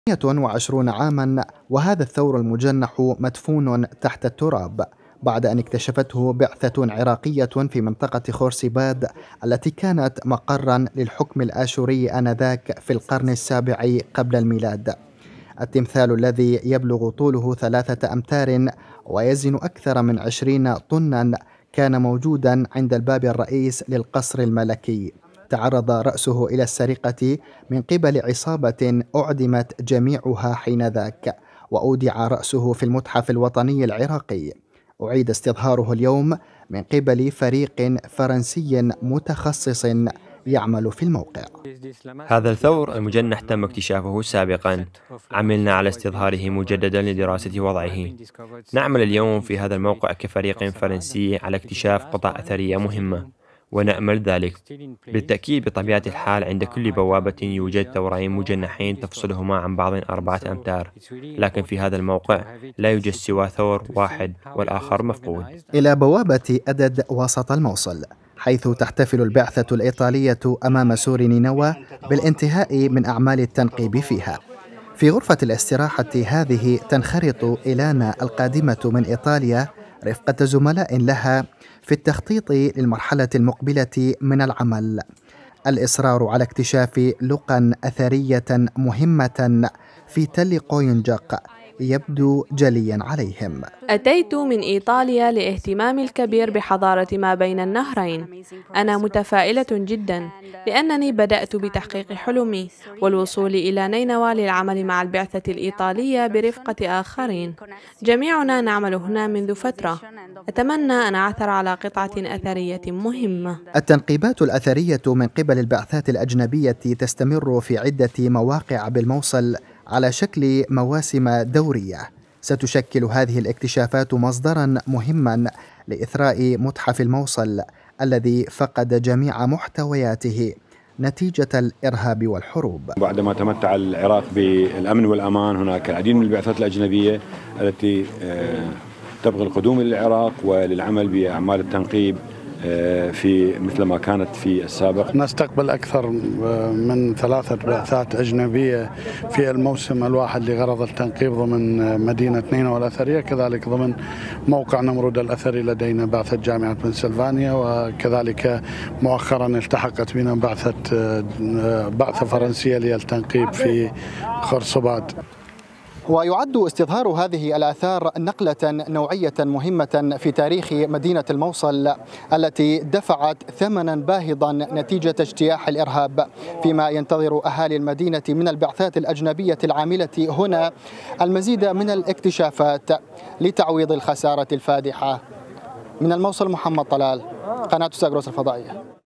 28 عاما وهذا الثور المجنح مدفون تحت التراب بعد أن اكتشفته بعثة عراقية في منطقة خورسيباد التي كانت مقرا للحكم الآشوري آنذاك في القرن السابع قبل الميلاد. التمثال الذي يبلغ طوله 3 أمتار ويزن أكثر من 20 طنا كان موجودا عند الباب الرئيس للقصر الملكي. تعرض رأسه إلى السرقة من قبل عصابة أعدمت جميعها حينذاك، وأودع رأسه في المتحف الوطني العراقي. أعيد استظهاره اليوم من قبل فريق فرنسي متخصص يعمل في الموقع. هذا الثور المجنح تم اكتشافه سابقا. عملنا على استظهاره مجددا لدراسة وضعه. نعمل اليوم في هذا الموقع كفريق فرنسي على اكتشاف قطع أثرية مهمة، ونأمل ذلك. بالتأكيد بطبيعة الحال عند كل بوابة يوجد ثورين مجنحين تفصلهما عن بعض 4 أمتار، لكن في هذا الموقع لا يوجد سوى ثور واحد والآخر مفقود. إلى بوابة أدد وسط الموصل، حيث تحتفل البعثة الإيطالية أمام سور نينوى بالانتهاء من أعمال التنقيب فيها. في غرفة الاستراحة هذه تنخرط إيلانا القادمة من إيطاليا رفقة زملاء لها في التخطيط للمرحلة المقبلة من العمل. الإصرار على اكتشاف لقا أثرية مهمة في تل قوينجق يبدو جليا عليهم. أتيت من إيطاليا لاهتمامي الكبير بحضارة ما بين النهرين. أنا متفائلة جدا لأنني بدأت بتحقيق حلمي والوصول إلى نينوى للعمل مع البعثة الإيطالية برفقة آخرين. جميعنا نعمل هنا منذ فترة. أتمنى أن أعثر على قطعة أثرية مهمة. التنقيبات الأثرية من قبل البعثات الأجنبية تستمر في عدة مواقع بالموصل على شكل مواسم دورية. ستشكل هذه الاكتشافات مصدرا مهما لإثراء متحف الموصل الذي فقد جميع محتوياته نتيجة الإرهاب والحروب. بعدما تمتع العراق بالأمن والأمان، هناك العديد من البعثات الأجنبية التي تبغي القدوم للعراق وللعمل بأعمال التنقيب في مثل ما كانت في السابق. نستقبل أكثر من 3 بعثات أجنبية في الموسم الواحد لغرض التنقيب ضمن مدينة نينوى الأثرية، كذلك ضمن موقع نمرود الأثري لدينا بعثة جامعة بنسلفانيا، وكذلك مؤخرا التحقت بنا بعثة فرنسية للتنقيب في خرسوباد. ويعد استظهار هذه الآثار نقلة نوعية مهمة في تاريخ مدينة الموصل التي دفعت ثمنا باهظا نتيجة اجتياح الإرهاب، فيما ينتظر أهالي المدينة من البعثات الأجنبية العاملة هنا المزيد من الاكتشافات لتعويض الخسارة الفادحة. من الموصل محمد طلال، قناة ساغروس الفضائية.